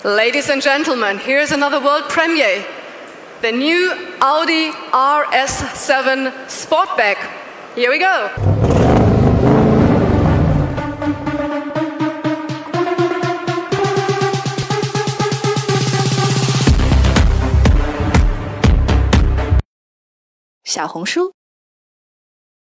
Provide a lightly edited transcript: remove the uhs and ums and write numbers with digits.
Ladies and gentlemen, here's another world premiere. The new Audi RS7 Sportback. Here we go. 小红书